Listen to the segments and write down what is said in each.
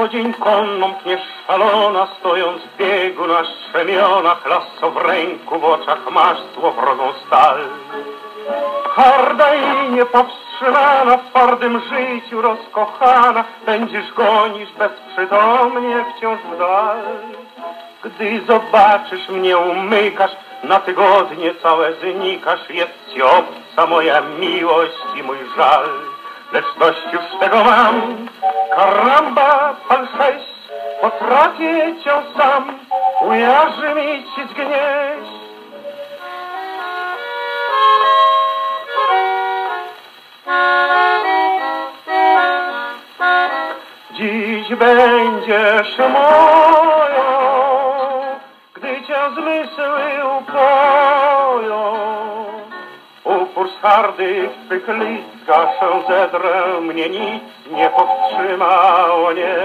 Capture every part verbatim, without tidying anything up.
co dzień konną pniesz szalona, stojąc w biegu na szczemionach, lasso w ręku, w oczach masz złowrogą stal. Harda i niepowstrzymana, w twardym życiu rozkochana, będziesz gonić bezprzytomnie wciąż w dal. Gdy zobaczysz mnie, umykasz, na tygodnie całe znikasz, jest ci obca moja miłość i mój żal. Lecz dość już tego mam, karamba, pan sześć, potrafię cię sam ujarzmić i zgnieść. Dziś będziesz moją, gdy cię zmysły upoją. Upór hardy w twych list gaszę zedrę, mnie nic nie powstrzymało, nie.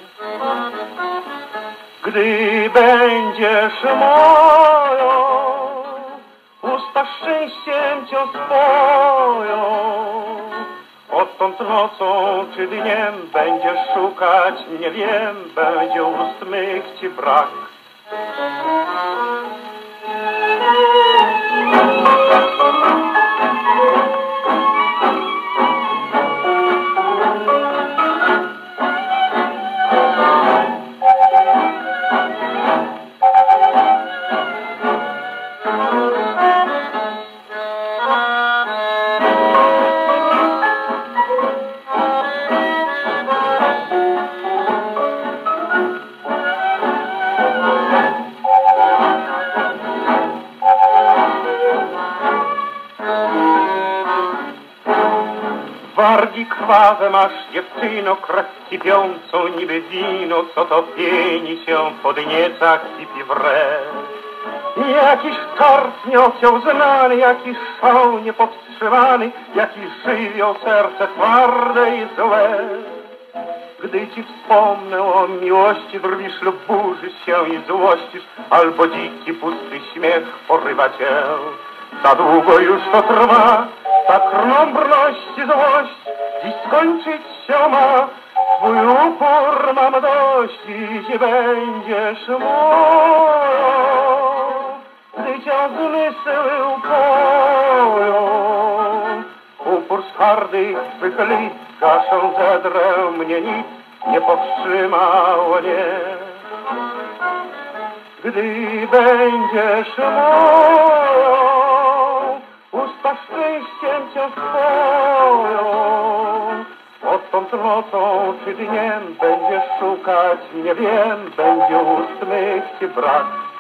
Gdy będziesz moją, usta szczęściem cię spoją. Odtąd nocą czy dniem będziesz szukać, nie wiem, będzie ust mych ci brak. Wargi krwawe masz, dziewczyno, krew kipiącą niby wino, co to pieni się w podniecach kipi wre. Jakiś czart nieocioł znany, jakiś szał niepowstrzymany, jakiś żywioł serce twarde i złe. Gdy ci wspomnę o miłości, drwisz lub burzysz się i złościsz, albo dziki, pusty śmiech porywa cię. Za długo już to trwa, ta krąbrność i złość, dziś skończyć się ma. Twój upór mam dość, dziś będziesz moją, gdy cię zmysły upoją. Upór z hardych twych list gaszę zedrę, mnie nic nie powstrzymało, nie. Gdy będziesz moją, usta szczęściem cię spoją. Odtąd nocą czy dniem będziesz szukać, nie wiem, będzie ust mych ci brak.